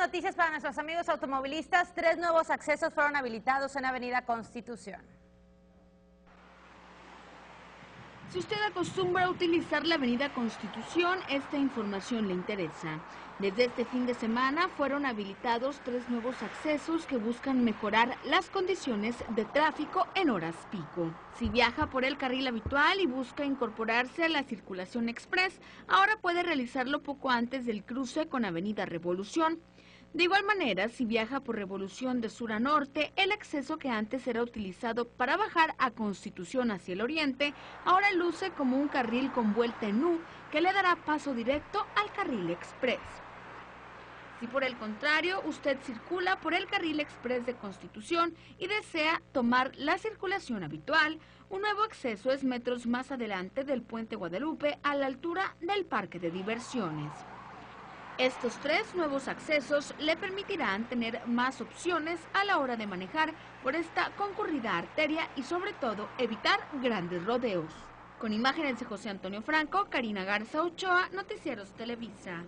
noticias para nuestros amigos automovilistas. 3 nuevos accesos fueron habilitados en Avenida Constitución. Si usted acostumbra a utilizar la Avenida Constitución, esta información le interesa. Desde este fin de semana fueron habilitados 3 nuevos accesos que buscan mejorar las condiciones de tráfico en horas pico. Si viaja por el carril habitual y busca incorporarse a la circulación express, ahora puede realizarlo poco antes del cruce con Avenida Revolución. De igual manera, si viaja por Revolución de sur a norte, el acceso que antes era utilizado para bajar a Constitución hacia el oriente, ahora luce como un carril con vuelta en U que le dará paso directo al carril express. Si por el contrario usted circula por el carril express de Constitución y desea tomar la circulación habitual, un nuevo acceso es metros más adelante del Puente Guadalupe a la altura del parque de diversiones. Estos 3 nuevos accesos le permitirán tener más opciones a la hora de manejar por esta concurrida arteria y sobre todo evitar grandes rodeos. Con imágenes de José Antonio Franco, Karina Garza Ochoa, Noticieros Televisa.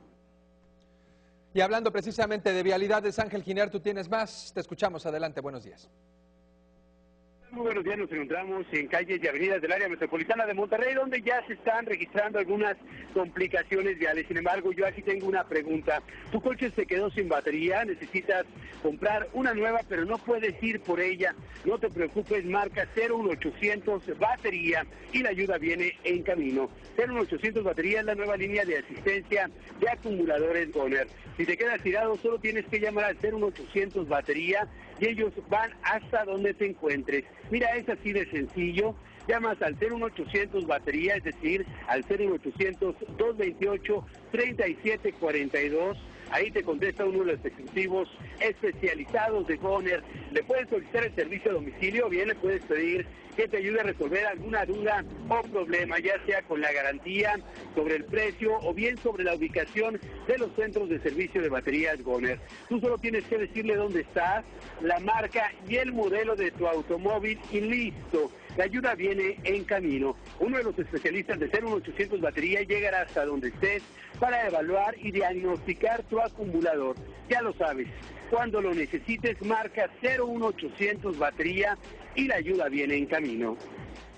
Y hablando precisamente de vialidades, Ángel Giner, tú tienes más. Te escuchamos. Adelante, buenos días. Muy buenos días, nos encontramos en calles y avenidas del área metropolitana de Monterrey, donde ya se están registrando algunas complicaciones viales. Sin embargo, yo aquí tengo una pregunta. Tu coche se quedó sin batería, necesitas comprar una nueva, pero no puedes ir por ella. No te preocupes, marca 01800 batería y la ayuda viene en camino. 01800 batería es la nueva línea de asistencia de acumuladores Goner. Si te quedas tirado, solo tienes que llamar al 01800 batería y ellos van hasta donde te encuentres. Mira, es así de sencillo. Llamas al 01800 batería, es decir, al 01800 228 3742. Ahí te contesta uno de los ejecutivos especializados de Goner. Le puedes solicitar el servicio a domicilio o bien le puedes pedir que te ayude a resolver alguna duda o problema, ya sea con la garantía, sobre el precio o bien sobre la ubicación de los centros de servicio de baterías Goner. Tú solo tienes que decirle dónde estás, la marca y el modelo de tu automóvil y listo. La ayuda viene en camino. Uno de los especialistas de 01800 batería llegará hasta donde estés para evaluar y diagnosticar tu acumulador. Ya lo sabes, cuando lo necesites marca 01800 batería y la ayuda viene en camino.